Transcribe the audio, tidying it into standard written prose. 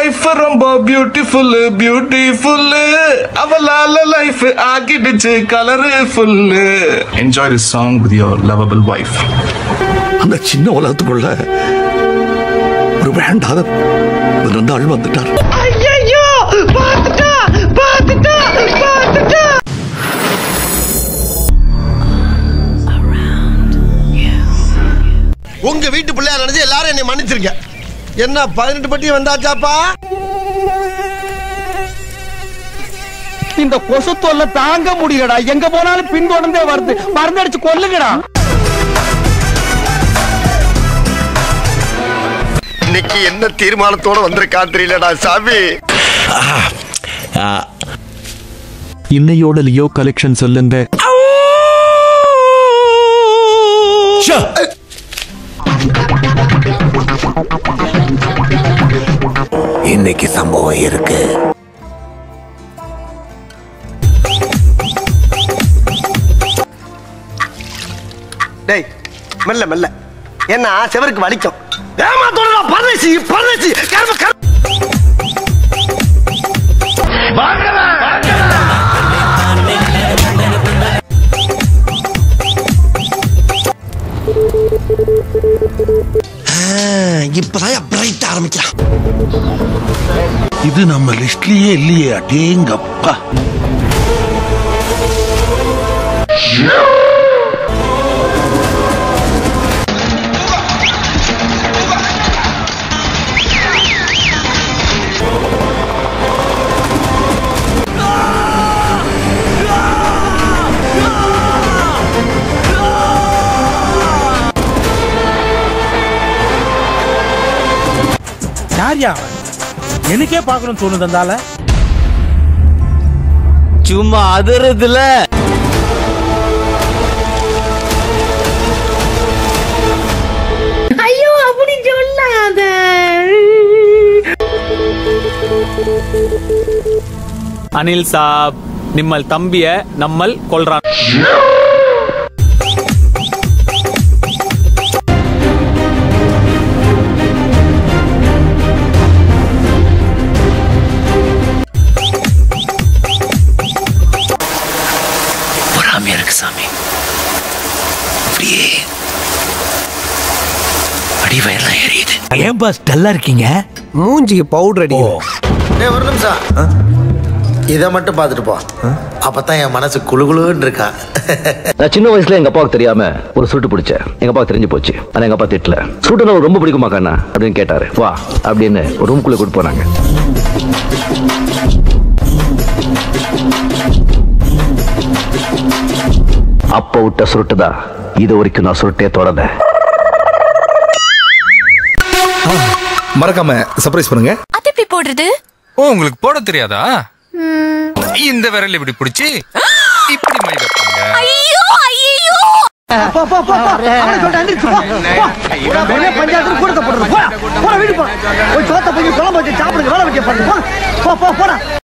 life ரொம்ப beautiful beautiful அவளால life ஆகிடுச்சு colorful. Enjoy this song with your lovable wife. அந்த சின்ன உலகத்துக்குள்ள ஒரு வேண்டாத ஆள் வந்துட்டார். ஐயோ பாத்துட்டா பாத்துட்டா பாத்துட்டா. உங்க வீட்டு பிள்ளையா நினைச்சு எல்லாரும் என்னை மன்னிச்சிருக்க. என்ன 18 பட்டி வந்தாச்சாப்பா? இந்த கொசு தொல்லை தாங்க முடியலடா. எங்க போனாலும் பின்தொடர்ந்தே வருது. மருந்தடிச்சு கொல்லுங்கடா. இன்னைக்கு என்ன தீர்மானத்தோட வந்திருக்கான் தெரியலடா சாமி. இன்னையோட லியோ கலெக்ஷன் சொல்லுங்க. இன்னைக்கு சம்பவம் இருக்கு. டேய் மெல்ல மெல்ல. என்ன செவருக்கு வலிக்கும். ஏமாத்தோட பரதேசி பரதேசி கர்ம கர்ம. இப்பதான் பிரைட் ஆரம்பிக்கிறான். இது நம்ம லிஸ்ட்லயே இல்லையே. அடேங்கப்பா. யாரியா எனக்கே பார்க்கணும்னு தோணுதந்தால சும்மா அதிரதுல. ஐயோ அப்படி சொல்லாத. அனில் சாப் நிம்மல் தம்பிய நம்மள் கொல்றான். சாமி அப்படியே அடி வயலாம் எரியுது. ஏன் பாஸ் டல்லா இருக்கீங்க? மூஞ்சிக்கு பவுடர் அடி. ஒரு நிமிஷம் இதை மட்டும் பார்த்துட்டு போ. அப்பதான் என் மனசு குளுகுளுன்னு இருக்கா. நான் சின்ன வயசுல எங்க அப்பாவுக்கு தெரியாம ஒரு சுருட்டு பிடிச்சேன். எங்க அப்பா தெரிஞ்சு போச்சு. ஆனா எங்க அப்பா திட்டல. சுருட்டு ரொம்ப பிடிக்குமா கண்ணா அப்படின்னு கேட்டாரு. வா அப்படின்னு ஒரு ரூம்குள்ள கூட்டு போனாங்க. அப்ப விட்ட சுருட்டுதா இது வரைக்கும் நான் சுருட்டே தொடல. மறக்காம சர்ப்ரைஸ் பண்ணுங்க. அது எப்படி போடுறது? உங்களுக்கு போட தெரியாதா? இந்த விரல் இப்படி பிடிச்சி இப்படி மை வைப்பாங்க. ஐயோ ஐயோ போ போ போ அவனை சொல்லிட்டு அந்திரிச்சு போ. பஞ்சாயத்து கூடத்தை போடுறது. போடா வீடு போ. போய் சோத்த போய் குழம்பு வச்சு சாப்பிடுங்க. வேலை வெட்டிய பாருங்க. போ போ போடா.